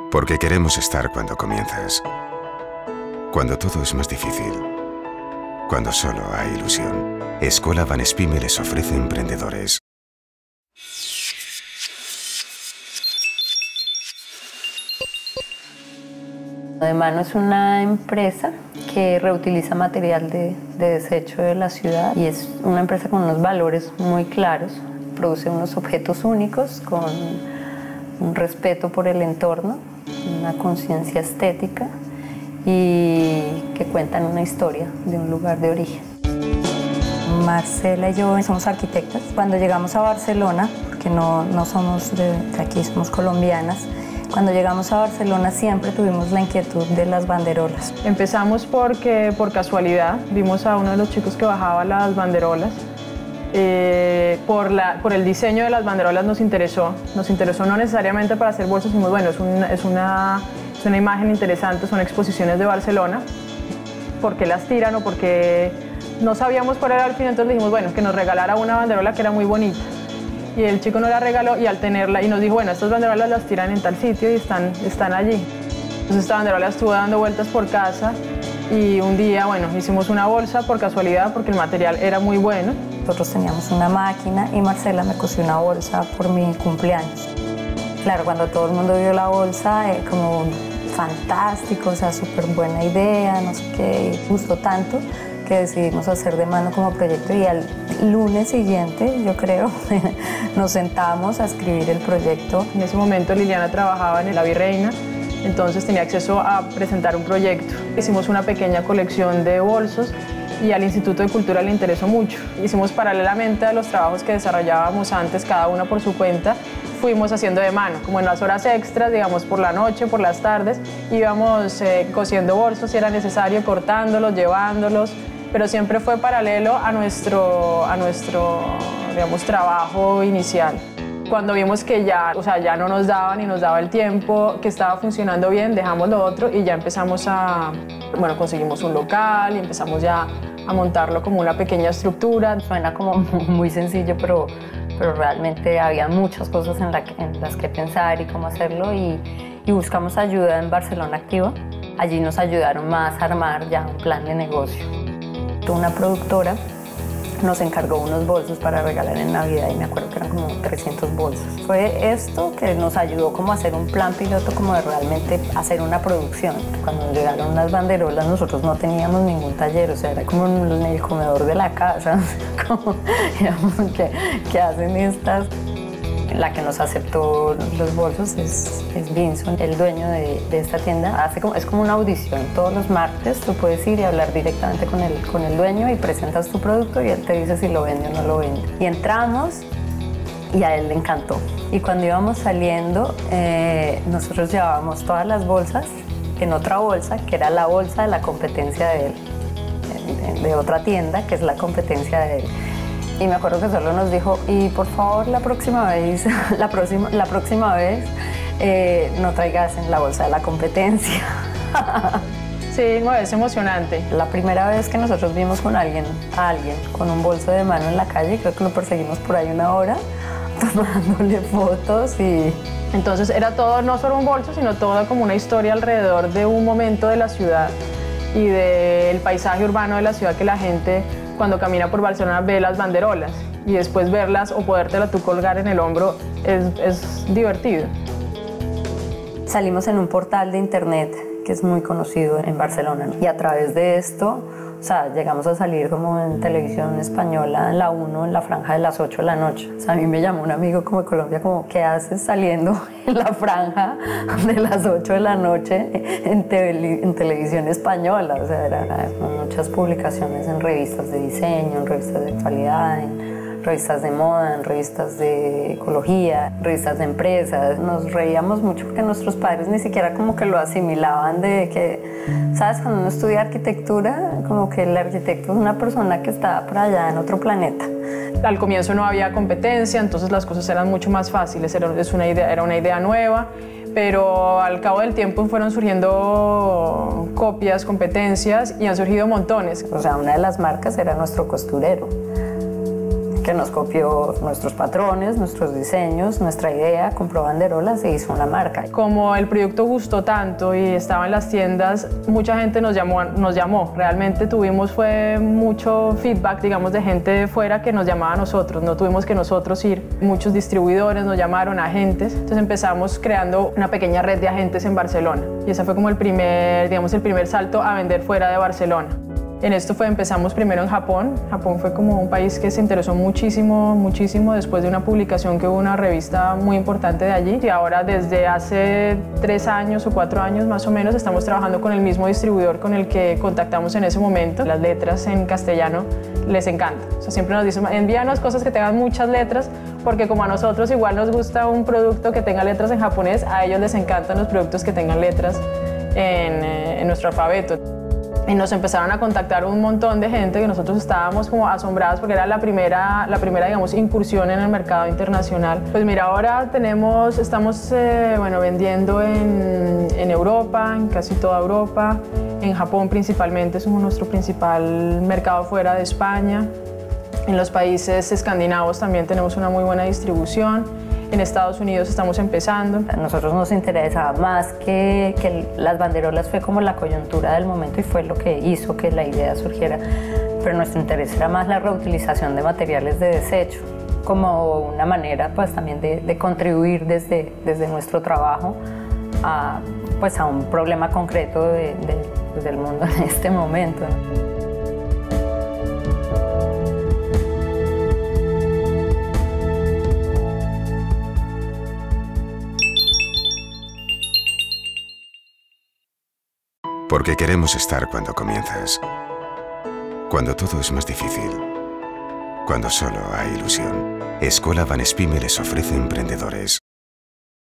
Porque queremos estar cuando comienzas. Cuando todo es más difícil. Cuando solo hay ilusión. Escola Vanespime les ofrece emprendedores. De Mano es una empresa que reutiliza material de desecho de la ciudad y es una empresa con unos valores muy claros. Produce unos objetos únicos con un respeto por el entorno, una conciencia estética y que cuentan una historia de un lugar de origen. Marcela y yo somos arquitectas. Cuando llegamos a Barcelona, porque no somos de aquí, somos colombianas, cuando llegamos a Barcelona siempre tuvimos la inquietud de las banderolas. Empezamos porque por casualidad vimos a uno de los chicos que bajaba las banderolas. Por el diseño de las banderolas nos interesó no necesariamente para hacer bolsos, sino bueno, es una imagen interesante, son exposiciones de Barcelona. ¿Por qué las tiran o por qué? No sabíamos cuál era el fin, entonces dijimos, bueno, que nos regalara una banderola que era muy bonita. Y el chico nos la regaló y al tenerla, y nos dijo, bueno, estas banderolas las tiran en tal sitio y están allí. Entonces esta banderola estuvo dando vueltas por casa y un día, bueno, hicimos una bolsa por casualidad porque el material era muy bueno. Nosotros teníamos una máquina y Marcela me cosió una bolsa por mi cumpleaños. Claro, cuando todo el mundo vio la bolsa, como fantástico, o sea, súper buena idea, no sé qué, gustó tanto que decidimos hacer De Mano como proyecto y al lunes siguiente, yo creo, nos sentamos a escribir el proyecto. En ese momento Liliana trabajaba en La Virreina, entonces tenía acceso a presentar un proyecto. Hicimos una pequeña colección de bolsos y al Instituto de Cultura le interesó mucho. Hicimos paralelamente a los trabajos que desarrollábamos antes, cada uno por su cuenta, fuimos haciendo de mano, como en las horas extras, digamos por la noche, por las tardes, íbamos cosiendo bolsos si era necesario, cortándolos, llevándolos, pero siempre fue paralelo a nuestro digamos, trabajo inicial. Cuando vimos que ya no nos daba ni nos daba el tiempo, que estaba funcionando bien, dejamos lo otro y ya empezamos bueno, conseguimos un local y empezamos ya a montarlo como una pequeña estructura. Suena como muy sencillo, pero realmente había muchas cosas en las que pensar y cómo hacerlo y buscamos ayuda en Barcelona Activa. Allí nos ayudaron más a armar ya un plan de negocio. Una productora nos encargó unos bolsos para regalar en Navidad y me acuerdo que eran como 300 bolsos. Fue esto que nos ayudó como a hacer un plan piloto, como de realmente hacer una producción. Cuando nos llegaron las banderolas nosotros no teníamos ningún taller, o sea, era como en el comedor de la casa, como, digamos, ¿qué hacen estas? La que nos aceptó los bolsos es Vinson, el dueño de esta tienda. Es como una audición. Todos los martes tú puedes ir y hablar directamente con el dueño y presentas tu producto y él te dice si lo vende o no lo vende. Y entramos y a él le encantó. Y cuando íbamos saliendo, nosotros llevábamos todas las bolsas en otra bolsa, que era la bolsa de la competencia de él, de otra tienda, que es la competencia de él. Y me acuerdo que solo nos dijo, y por favor la próxima vez no traigas en la bolsa de la competencia. Sí, no, es emocionante. La primera vez que nosotros vimos a alguien con un bolso de mano en la calle, creo que lo perseguimos por ahí una hora, tomándole fotos y... Entonces era todo, no solo un bolso, sino toda como una historia alrededor de un momento de la ciudad y del paisaje urbano de la ciudad que la gente... Cuando camina por Barcelona ve las banderolas y después verlas o podértela tú colgar en el hombro es divertido. Salimos en un portal de internet que es muy conocido en Barcelona, ¿no? Y a través de esto, o sea, llegamos a salir como en televisión española, en la 1, en la franja de las 8 de la noche. O sea, a mí me llamó un amigo como de Colombia, como, ¿qué haces saliendo en la franja de las 8 de la noche en televisión española? O sea, eran muchas publicaciones en revistas de diseño, en revistas de actualidad, en revistas de moda, en revistas de ecología, revistas de empresas. Nos reíamos mucho porque nuestros padres ni siquiera como que lo asimilaban de que, ¿sabes? Cuando uno estudia arquitectura, como que el arquitecto es una persona que está por allá en otro planeta. Al comienzo no había competencia, entonces las cosas eran mucho más fáciles, era una idea nueva, pero al cabo del tiempo fueron surgiendo copias, competencias y han surgido montones. O sea, una de las marcas era nuestro costurero, que nos copió nuestros patrones, nuestros diseños, nuestra idea, compró banderolas e hizo una marca. Como el proyecto gustó tanto y estaba en las tiendas, mucha gente nos llamó. Realmente tuvimos mucho feedback, digamos, de gente de fuera que nos llamaba a nosotros. No tuvimos que nosotros ir. Muchos distribuidores nos llamaron, agentes. Entonces empezamos creando una pequeña red de agentes en Barcelona. Y ese fue como el primer salto a vender fuera de Barcelona. En esto empezamos primero en Japón. Japón fue como un país que se interesó muchísimo después de una publicación que hubo en una revista muy importante de allí. Y ahora desde hace 3 años o 4 años más o menos estamos trabajando con el mismo distribuidor con el que contactamos en ese momento. Las letras en castellano les encanta. O sea, siempre nos dicen, envíanos cosas que tengan muchas letras, porque como a nosotros igual nos gusta un producto que tenga letras en japonés, a ellos les encantan los productos que tengan letras en nuestro alfabeto. Y nos empezaron a contactar un montón de gente que nosotros estábamos como asombrados porque era la primera digamos, incursión en el mercado internacional. Pues mira, ahora estamos vendiendo en Europa, en casi toda Europa, en Japón principalmente, somos nuestro principal mercado fuera de España. En los países escandinavos también tenemos una muy buena distribución. En Estados Unidos estamos empezando. A nosotros nos interesaba más que las banderolas, fue como la coyuntura del momento y fue lo que hizo que la idea surgiera. Pero nuestro interés era más la reutilización de materiales de desecho, como una manera pues también de contribuir desde nuestro trabajo a un problema concreto del mundo en este momento, ¿no? Porque queremos estar cuando comienzas, cuando todo es más difícil, cuando solo hay ilusión. Escuela Van Espime les ofrece emprendedores.